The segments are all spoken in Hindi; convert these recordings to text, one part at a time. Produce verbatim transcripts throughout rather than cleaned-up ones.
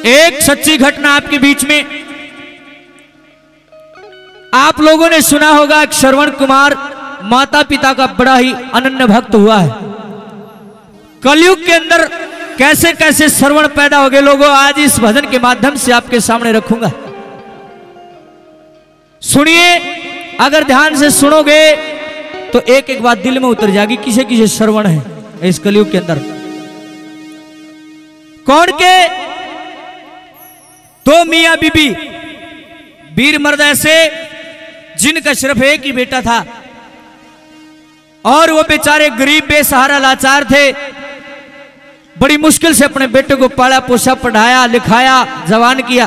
एक सच्ची घटना आपके बीच में। आप लोगों ने सुना होगा कि श्रवण कुमार माता पिता का बड़ा ही अनन्य भक्त हुआ है। कलयुग के अंदर कैसे कैसे श्रवण पैदा हो गए लोगों, आज इस भजन के माध्यम से आपके सामने रखूंगा। सुनिए, अगर ध्यान से सुनोगे तो एक एक बात दिल में उतर जाएगी, किसे किसे श्रवण है इस कलयुग के अंदर। कौन के? दो मियां बीबी वीर मर्द ऐसे जिनका सिर्फ एक ही बेटा था और वो बेचारे गरीब बेसहारा लाचार थे। बड़ी मुश्किल से अपने बेटे को पाला पोसा, पढ़ाया लिखाया, जवान किया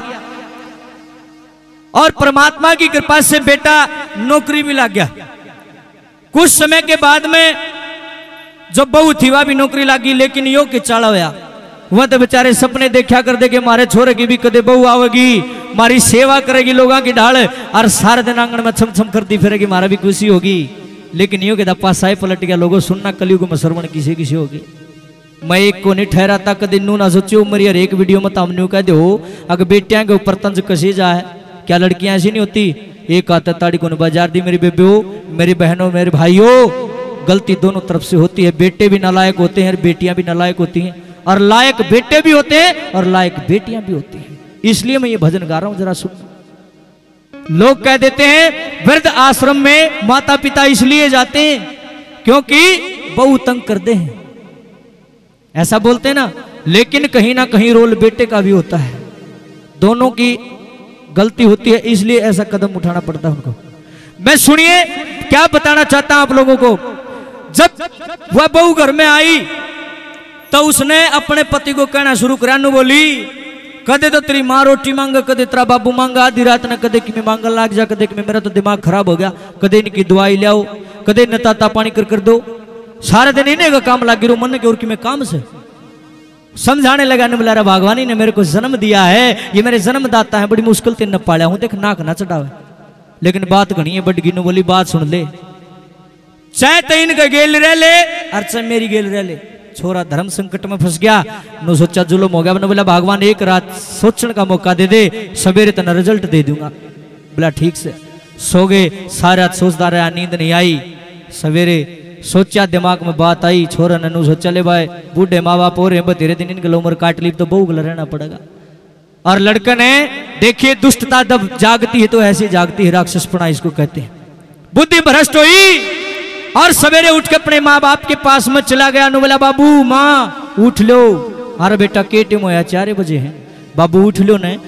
और परमात्मा की कृपा से बेटा नौकरी भी लग गया। कुछ समय के बाद में जो बहू थी वह भी नौकरी लगी, लेकिन यो के चाला होया। वह तो बेचारे सपने देखा कर दे के मारे छोरे की भी कदे बहू आवेगी, मारी सेवा करेगी लोगों की ढाल और सारे दिन आंगन में छम छम करती फिरेगी, मारा भी खुशी होगी। लेकिन यो के दप्पा साई पलट गया। लोगों सुनना, कलयुग में श्रवण किसी किसी होगी। मैं एक को नहीं ठहरा था कदे नू ना सोचो मेरी हर एक वीडियो में तमने कह दो अगर बेटियां के ऊपर तंज कसी जाए। क्या लड़कियां ऐसी नहीं होती? एक आता ताड़ी को बाजार दी मेरी बेबे हो, मेरी बहनों, मेरे भाइयों, गलती दोनों तरफ से होती है। बेटे भी नालायक होते हैं और बेटियां भी नालायक होती हैं, और लायक बेटे भी होते हैं और लायक बेटियां भी होती हैं। इसलिए मैं ये भजन गा रहा हूं, जरा सुन। लोग कह देते हैं वृद्ध आश्रम में माता पिता इसलिए जाते हैं क्योंकि बहू तंग करते हैं, ऐसा बोलते हैं ना। लेकिन कहीं ना कहीं रोल बेटे का भी होता है, दोनों की गलती होती है, इसलिए ऐसा कदम उठाना पड़ता है उनको। मैं सुनिए क्या बताना चाहता हूं आप लोगों को। जब वह बहू घर में आई तो उसने अपने पति को कहना शुरू करा, नु बोली कदे तो तेरी माँ रोटी मांगा, कदे तेरा बाबू मांगा, आधी रात ने कदे कि मैं मांगन लाग जा, कदे कि मेरा तो दिमाग खराब हो गया, कदे इनकी दवाई लाओ, कदे नताता पानी कर कर दो। सारे दिन इन्हें का काम लागी रो मन के और कि मैं काम से समझाने लगा। ने बोला भगवानी ने मेरे को जन्म दिया है, ये मेरे जन्मदाता है, बड़ी मुश्किल से न पाया हूं, देख नाक ना चढ़ावे। लेकिन बात घनी है बड़गी। नु बोली बात सुन ले, चाहे तो इनका गेल रह ले और चाहे मेरी गेल रह ले। छोरा धर्म संकट में फंस गया, नु सोचा जुल्म हो गया। मैंने बोला भगवान एक रात सोचने का मौका दे दे, सवेरे तना रिजल्ट दे दूंगा। बोला ठीक से। सो गए, सारी रात सोचता रहा, नींद नहीं आई। सवेरे सोचा, दिमाग में बात आई, छोरा ने सोचा ले भाई बूढ़े माँ बाप हो रहे हैं, तेरे दिन इनके उम्र काट ली तो बहु गला रहना पड़ेगा। और लड़का ने देखिए दुष्टता जब जागती है तो ऐसी जागती है, राक्षसपना इसको कहते हैं। बुद्धि भ्रष्ट हुई और सवेरे उठ के अपने माँ बाप के पास में चला गया। नु बोला बाबू माँ उठ लो। अरे बेटा के टाइम होया, चार बजे हैं। बाबू उठ लो ने।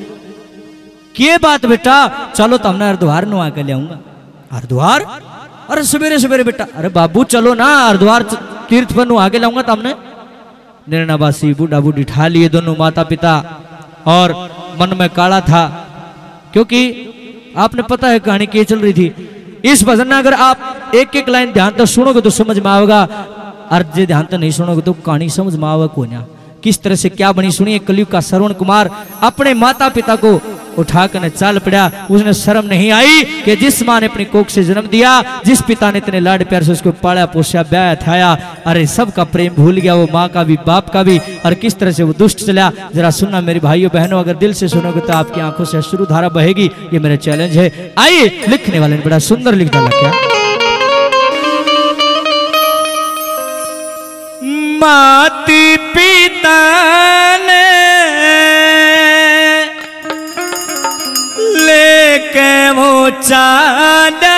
के बात बेटा? चलो तो हमने हरिद्वार नु आके ले आऊंगा। हरिद्वार? अरे सवेरे सवेरे बेटा। अरे बाबू चलो ना, हरिद्वार तीर्थ पर नु आगे लाऊंगा तो हमने। निर्णावासी बूढ़ा बूढ़ी ठा लिए दोनों माता पिता, और मन में काला था क्योंकि आपने पता है कहानी क्या चल रही थी। इस भजन में अगर आप एक एक लाइन ध्यान तो सुनोगे तो समझ में आएगा, और जो ध्यान तो नहीं सुनोगे तो कहानी समझ में आवेगा को ना। किस तरह से क्या बनी सुनिए। कलयुग का श्रवण कुमार अपने माता पिता को उठाकर चाल पड़ा। उसने शर्म नहीं आई कि जिस माँ ने अपनी कोख से जन्म दिया, जिस पिता ने इतने लाड प्यार से उसको पाला पोसा ब्याह थाया, अरे सबका प्रेम भूल गया, वो माँ का भी बाप का भी, और किस तरह से वो दुष्ट चला। जरा सुनना मेरे भाइयों बहनों, अगर दिल से सुनोगे तो आपकी आंखों से अश्रु धारा बहेगी। ये मेरा चैलेंज है। आइए, लिखने वाले ने बड़ा सुंदर लिख डाला। क्या माती पिता ने लेके वो चांदा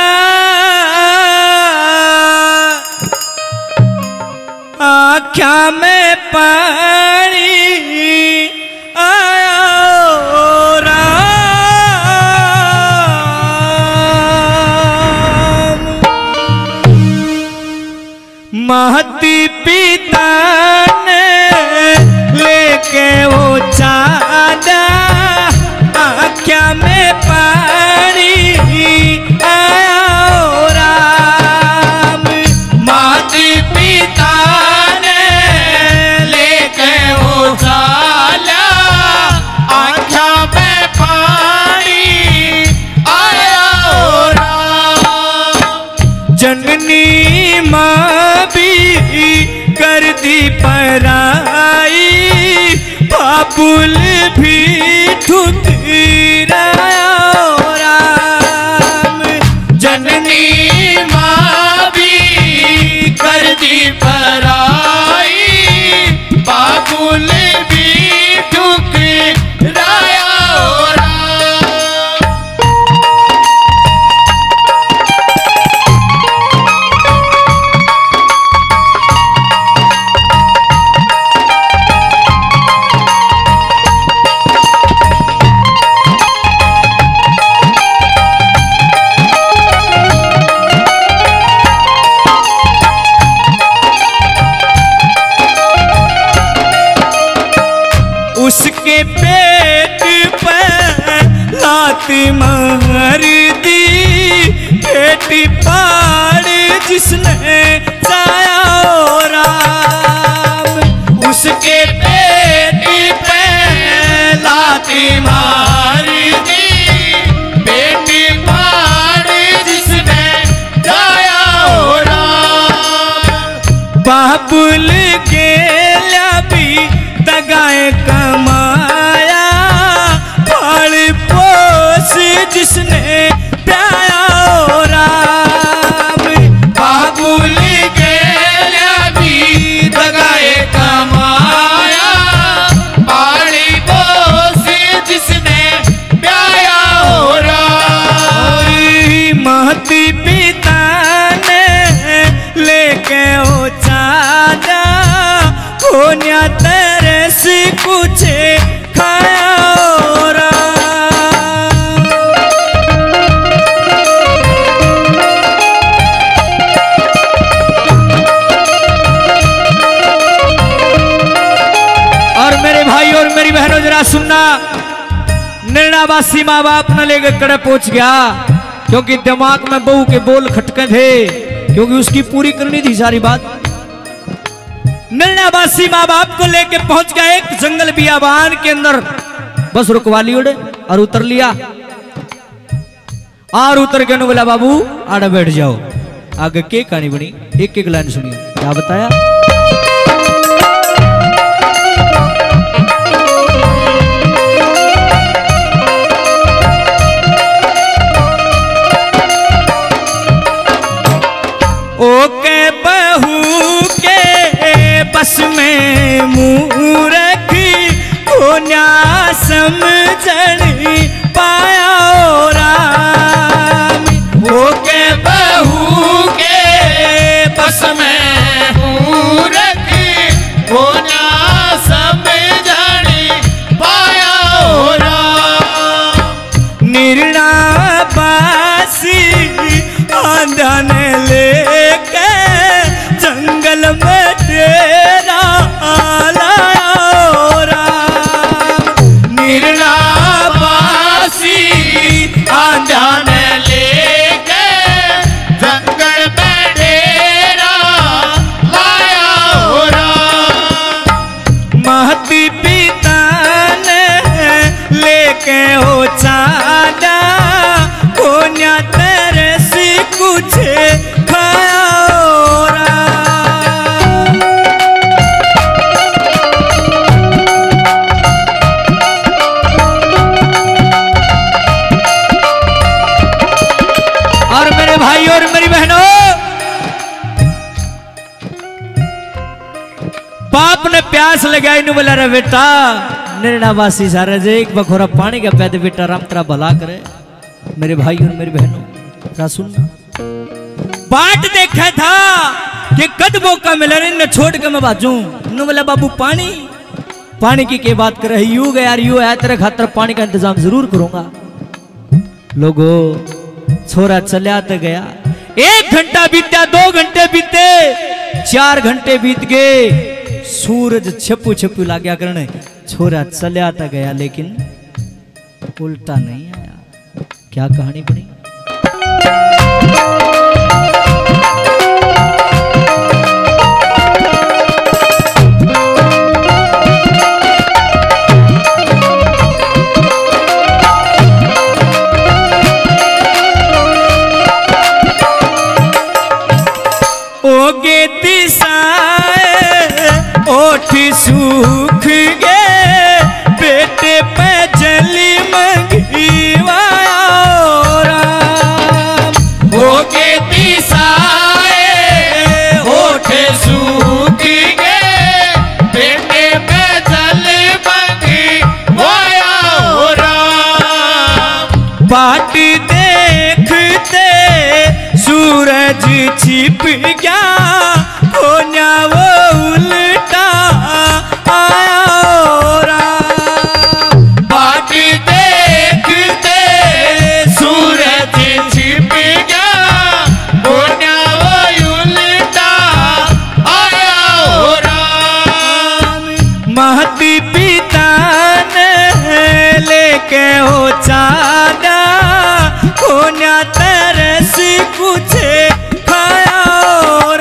आँखा में पानी आया राम। महती पिता ने लेके वो चांदा आँखा में पानी आया राम। माती पिता ने लेके बाबुल भी ठुकराया राम, जननी माँ भी कर दी पराई, बाबुल भी ठुकराया राम। उसके पेट पर लाती मार दी, पेट पाड़ जिसने चाया राम, उसके पेट पे लाती मार दी, पेट पाड़ जिसने चाया राम। बाबुल के भी दगाए कमाया, फल पोस जिसने प्याया राम, बाबुल के भी दगाए कमाया, फल पोस जिसने प्याया राम। महती पिता ने लेके ओ चाचा, कोन्या तरस कुछ खाया और मेरे भाई और मेरी बहनों जरा सुनना, निर्णावासी माँ बाप न लेकर कड़े पहुंच गया, क्योंकि दिमाग में बहू के बोल खटके थे, क्योंकि उसकी पूरी करनी थी सारी बात। निर्णावासी माँ बाप को लेके पहुंच गया एक जंगल बियाबान के अंदर, बस रुकवा ली उड़े और उतर लिया, और उतर के बोला बाबू आड़ा बैठ जाओ। आगे के कहानी बनी, एक एक लाइन सुनिए क्या बताया। ओके बहू के बस में मूर्ख कोन्या समझन पाया राम, ओके बहू के बस में मूर्ख कोन्या समझन पाया राम। निर्णावासी आंधन लेके जंगल में डेरा लाया राम, निर्णावासी आंधन लेके जंगल में डेरा लाया राम। महती पिता ने लेके हो चांदा, कोन्या तरस कुछ खाया और मेरे भाई और मेरी बहनों, बाप ने प्यास लगाई नु बोला रे बेटा निर्णावासी सारे जे एक बखोरा पानी का पैदे बेटा राम तेरा भला करे। मेरे भाई और मेरी बहनों क्या सुनना, बाट देखा था कि कद मौका मिला रे न छोड़ के मैं बाजू नु बोला बाबू पानी पानी की के बात करे, यू गया यार यू है तेरे खातर पानी का इंतजाम जरूर करूंगा। लोगो छोरा चलिया तो गया, एक घंटा बीता, दो घंटे बीते, चार घंटे बीत गए, सूरज छपू छपू ला गया करने, छोरा चलिया तो गया लेकिन उल्टा नहीं आया। क्या कहानी बनी। ओठ सूख गए छिप गया कोन्या वो उल्टा आया बाट देखते सूरज छिप गया कोन्या वो उल्टा आया हो राम। महती पिता ने लेके हो चादा कोन्या तरस कुछ खाया हो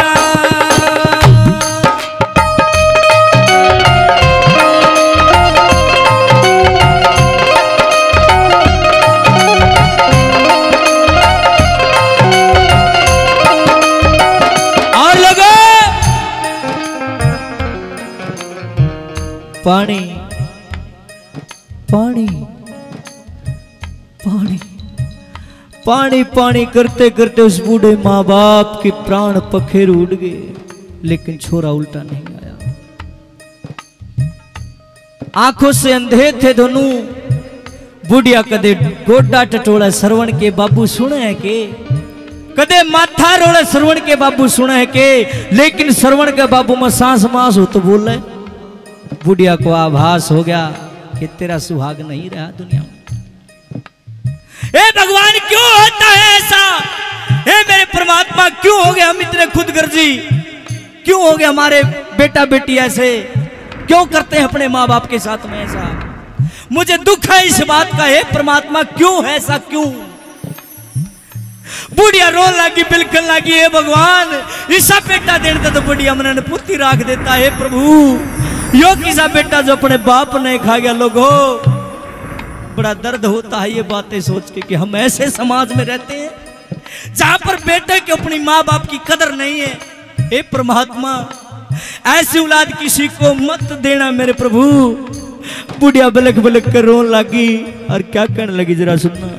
और लोगों पानी पानी पानी पानी पानी करते करते उस बूढ़े माँ बाप के प्राण पखेर उड़ गए, लेकिन छोरा उल्टा नहीं आया। आंखों से अंधे थे दोनों। बुढ़िया कदे गोडा टटोला श्रवण के बाबू सुने है के, कदे माथा रोड़ा श्रवण के बाबू सुने है के, लेकिन श्रवण के बाबू में सांस मास हो तो बोल रहे। बुढ़िया को आभास हो गया कि तेरा सुहाग नहीं रहा दुनिया में। ए भगवान क्यों होता है ऐसा? ए मेरे परमात्मा क्यों हो गया हम इतने खुदगर्जी? क्यों हो गया हमारे बेटा बेटी ऐसे? क्यों करते हैं अपने माँ बाप के साथ में ऐसा? मुझे दुख है इस बात का। हे परमात्मा क्यों है ऐसा? क्यों? बुढ़िया रोन लगी, बिल्कुल लगी। हे भगवान ईसा बेटा देता तो बुढ़िया मन पुत्री राख देता है प्रभु। यो किसा बेटा जो अपने बाप ने खा गया। लोगों बड़ा दर्द होता है ये बातें सोच के कि हम ऐसे समाज में रहते हैं जहां पर बेटे के अपनी माँ बाप की कदर नहीं है। हे परमात्मा ऐसी औलाद किसी को मत देना मेरे प्रभु। बुढ़िया बलक बलक कर रोन लगी और क्या कहने लगी जरा सुनना।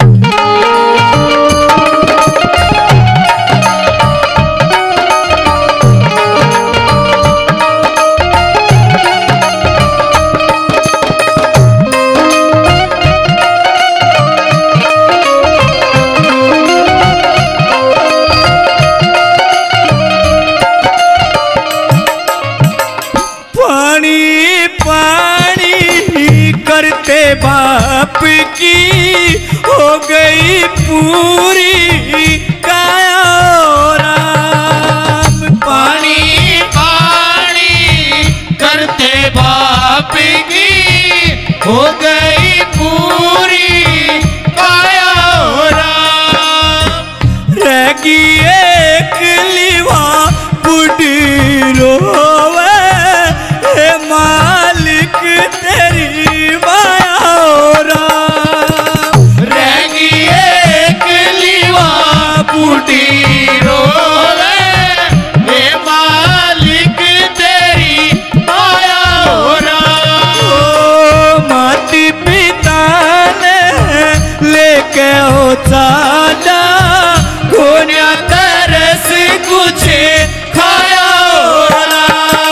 बाप की हो गई पूरी काया राम। पानी पानी करते बाप की हो गई पूरी काया राम। रह गई एक लिवा बुढ़ी रोवे हे मालिक तेरी चाचा कोन्या तरस कुछ खाया होना।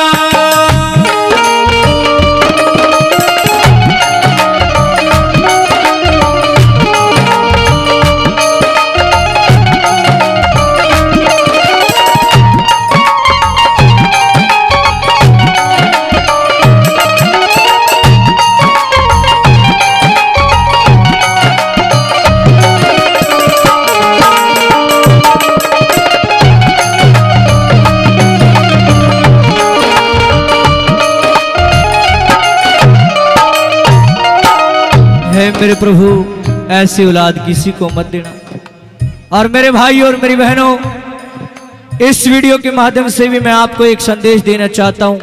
मेरे प्रभु ऐसी औलाद किसी को मत देना। और मेरे भाई और मेरी बहनों इस वीडियो के माध्यम से भी मैं आपको एक संदेश देना चाहता हूं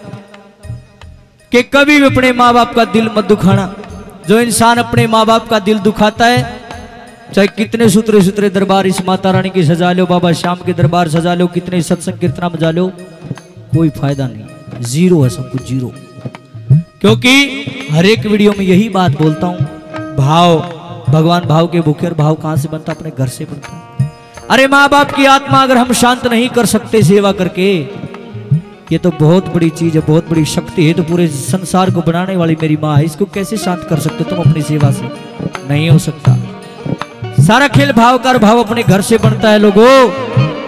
कि कभी भी अपने माँ बाप का दिल मत दुखाना। जो इंसान अपने माँ बाप का दिल दुखाता है, चाहे कितने सूत्रे सूत्रे दरबार इस माता रानी की सजा लो, बाबा श्याम के दरबार सजा लो, कितने सत्संग कीर्तना बजा लो, कोई फायदा नहीं। जीरो है सब कुछ, जीरो। क्योंकि हर एक वीडियो में यही बात बोलता हूं, भाव भगवान भाव के भूखे। और भाव कहां से बनता? अपने घर से बनता। अरे माँ बाप की आत्मा अगर हम शांत नहीं कर सकते सेवा करके, ये तो बहुत बड़ी चीज है, बहुत बड़ी शक्ति है। तो पूरे संसार को बनाने वाली मेरी माँ है, इसको कैसे शांत कर सकते तुम अपनी सेवा से? नहीं हो सकता। सारा खेल भाव का, भाव अपने घर से बनता है लोगों।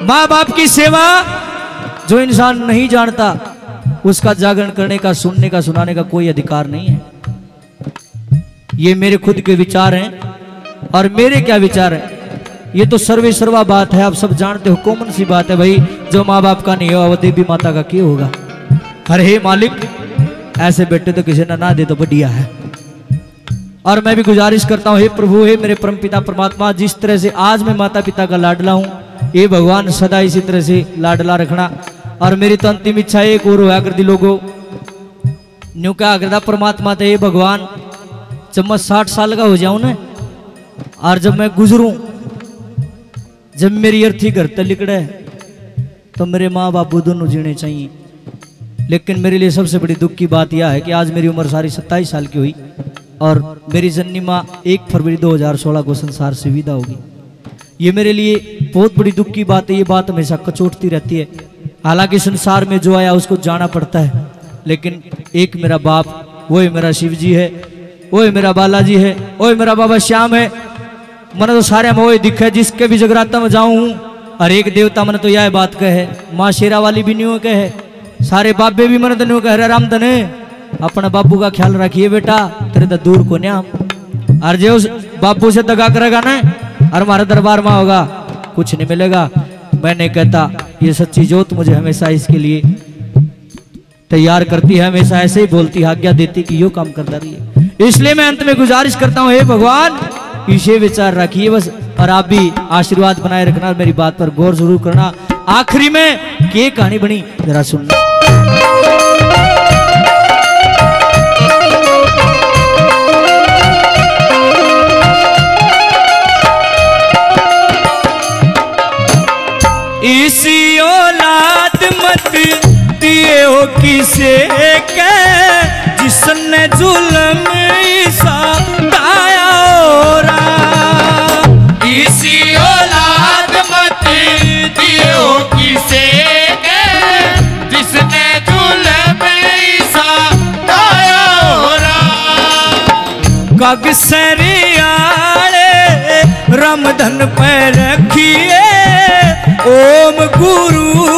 माँ बाप की सेवा जो इंसान नहीं जानता उसका जागरण करने का, सुनने का, सुनाने का कोई अधिकार नहीं है। ये मेरे खुद के विचार हैं और मेरे क्या विचार हैं, ये तो सर्वे सर्वा बात है, आप सब जानते हो, कॉमन सी बात है भाई। जो माँ बाप का नहीं होगा वो देवी माता का क्यों होगा। अरे हे मालिक, ऐसे बेटे तो किसी ने ना दे तो बढ़िया है। और मैं भी गुजारिश करता हूँ, हे प्रभु, हे मेरे परमपिता परमात्मा, जिस तरह से आज मैं माता पिता का लाडला हूँ, ये भगवान सदा इसी तरह से लाडला रखना। और मेरी तो अंतिम इच्छा एक और हुआ कर दी लोगों, न्यू क्या करता परमात्मा तो, ये भगवान जब मैं साठ साल का हो जाऊं ना, और जब मैं गुजरूं, जब मेरी अर्थी घर तक लिकड़े, तो मेरे माँ बापू दोनों जीने चाहिए। लेकिन मेरे लिए सबसे बड़ी दुख की बात यह है कि आज मेरी उम्र सारी सत्ताईस साल की हुई और मेरी जननी माँ एक फरवरी दो हजार सोलह को संसार से विदा होगी। ये मेरे लिए बहुत बड़ी दुख की बात है। ये बात हमेशा कचोटती रहती है। हालांकि संसार में जो आया उसको जाना पड़ता है, लेकिन एक मेरा बाप, वो ही मेरा शिव जी है, वो ही मेरा बालाजी है, वो ही मेरा बाबा श्याम है। मन तो सारे में वही दिख है, जिसके भी जगराता में जाऊं हूँ हर एक देवता मन तो यह बात कहे, माँ शेरा वाली भी न्यू कहे, सारे बाबे भी मन तो न्यू कह रहे, राम तने अपना बापू का ख्याल रखिए बेटा, तेरे तो दूर को न्याम। और जो उस बापू से दगा करेगा ना, और हमारे दरबार में होगा, कुछ नहीं मिलेगा। मैं नहीं कहता, ये सच्ची जोत मुझे हमेशा इसके लिए तैयार करती है, हमेशा ऐसे ही बोलती है, आज्ञा देती कि यो काम करता रहिए। इसलिए मैं अंत में गुजारिश करता हूँ, हे भगवान, इसे विचार रखिए बस, और आप भी आशीर्वाद बनाए रखना, मेरी बात पर गौर जरूर करना। आखिरी में क्या कहानी बनी जरा सुनना। इसी औलाद मत दिए हो किसे के, जिसने जुल्म ईसा गाया ओरा। इसी औलाद मत दिए हो किसे के, जिसने जुल्म ईसा गाया ओरा। कग सरियाले रामधन पे रखिए, ओम गुरु